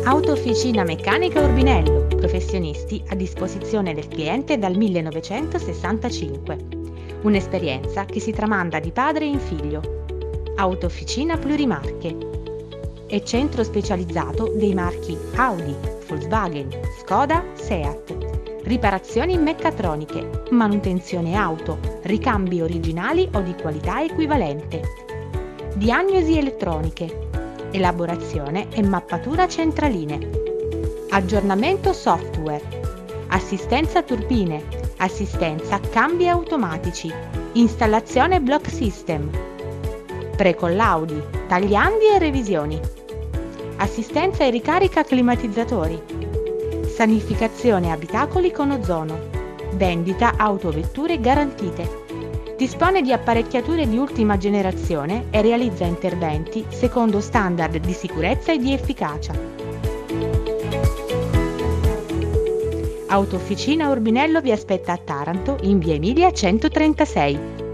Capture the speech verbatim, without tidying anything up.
Autofficina Meccanica Urbinello, professionisti a disposizione del cliente dal millenovecentosessantacinque. Un'esperienza che si tramanda di padre in figlio. Autofficina plurimarche. È centro specializzato dei marchi Audi, Volkswagen, Skoda, Seat. Riparazioni meccatroniche, manutenzione auto, ricambi originali o di qualità equivalente. Diagnosi elettroniche. Elaborazione e mappatura centraline, aggiornamento software, assistenza turbine, assistenza cambi automatici, installazione block system, precollaudi, tagliandi e revisioni, assistenza e ricarica climatizzatori, sanificazione abitacoli con ozono, vendita autovetture garantite. Dispone di apparecchiature di ultima generazione e realizza interventi secondo standard di sicurezza e di efficacia. Autofficina Urbinello vi aspetta a Taranto in via Emilia centotrentasei.